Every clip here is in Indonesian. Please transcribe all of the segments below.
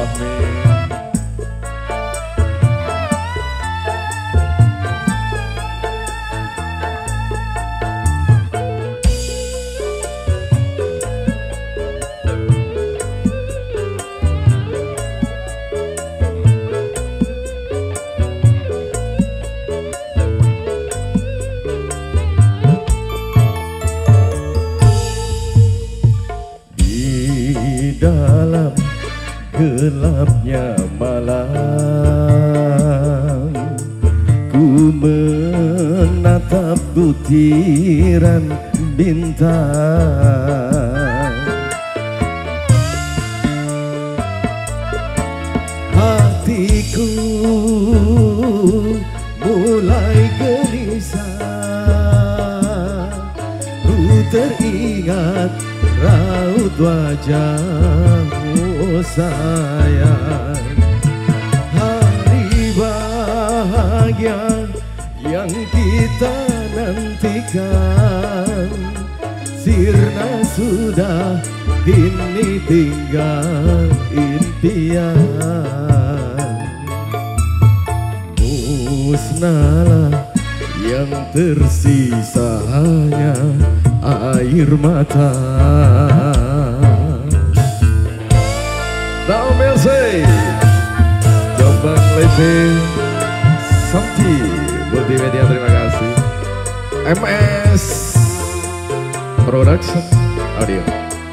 Dalam gelapnya malam, ku menatap butiran bintang. Hatiku mulai gelisah, ku teringat raut wajahmu sayang. Hari bahagia yang kita nantikan sirna sudah, kini tinggal impian. Musnahlah yang tersisa hanya air mata. Now merci, Jombang Leti Sakti Multimedia, terima kasih. MS Production Audio.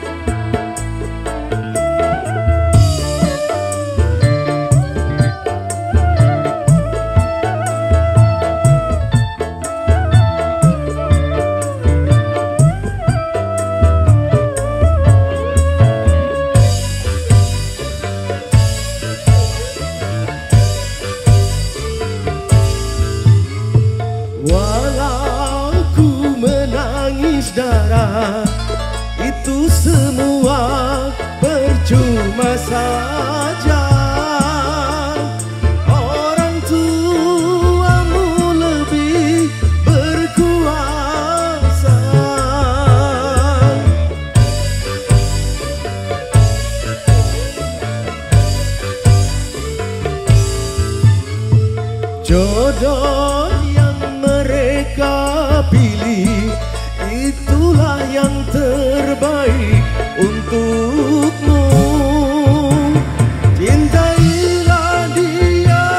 Walau ku menangis darah, itu semua percuma saja. Orang tuamu lebih berkuasa. Jodoh mereka pilih, itulah yang terbaik untukmu. Cintailah dia,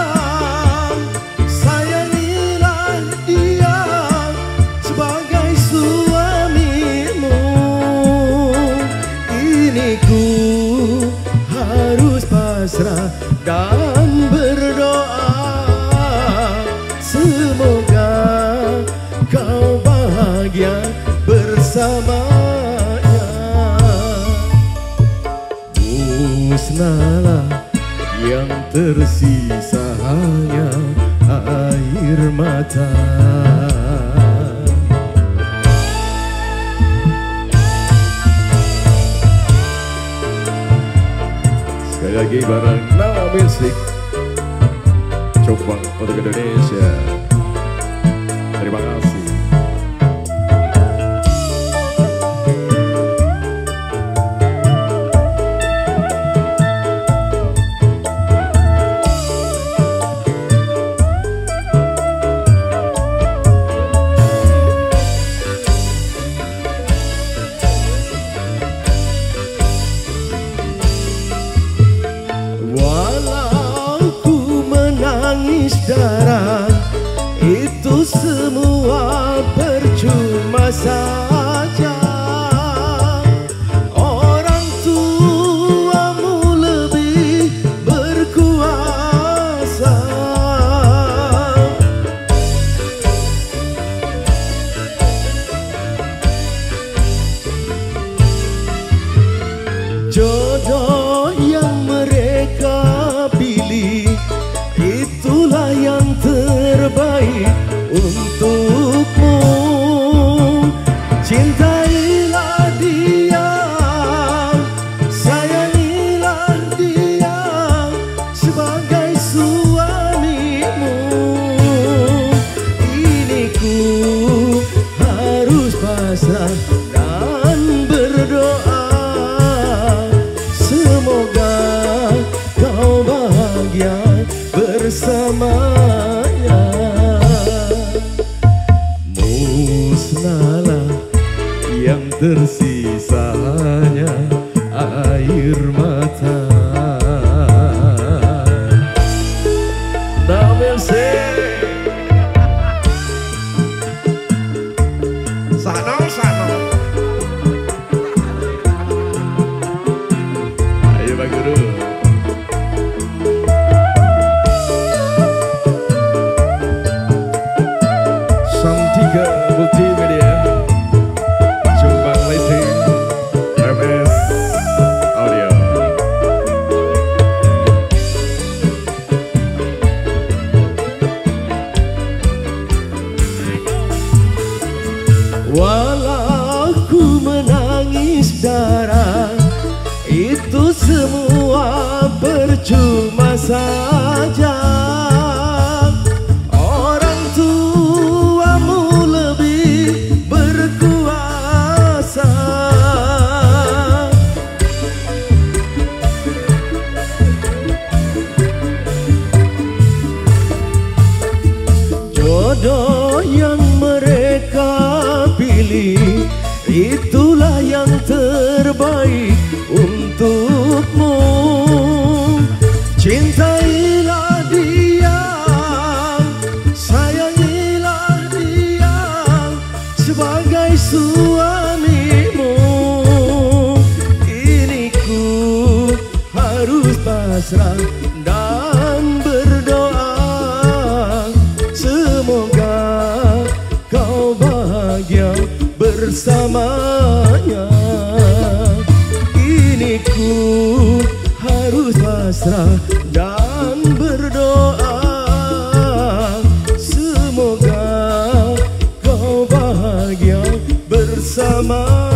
sayangilah dia sebagai suamimu. Kini ku harus pasrah dan berdoa, semoga kau bahagia bersamanya. Musnahlah yang tersisa hanya air mata. Sekali lagi bareng Nama Music, Jombang untuk Indonesia. Terima kasih. Walau ku menangis darah, itu semua percuma saja. Orang tuamu lebih berkuasa. Jodoh yang mereka pilih, itulah yang terbaik untukmu. Cintailah dia, sayangilah dia sebagai suamimu. Kini ku harus pasrah dan berdoa, semoga kau yang tersisa hanya air mata. Namel Sano. Ayo Pak Guru. Santika Multimedia, Jombang Lighting, MS Audio. Walau ku menangis darah, itu semua percuma saja. Orang tuamu lebih berkuasa. Jodoh yang mereka pilih, itulah yang terbaik untukmu. Cintailah dia, sayangilah dia sebagai suamimu. Kini ku harus pasrah dan berdoa, semoga kau bahagia bersamanya. Kini ku harus pasrah dan berdoa, semoga kau bahagia bersama.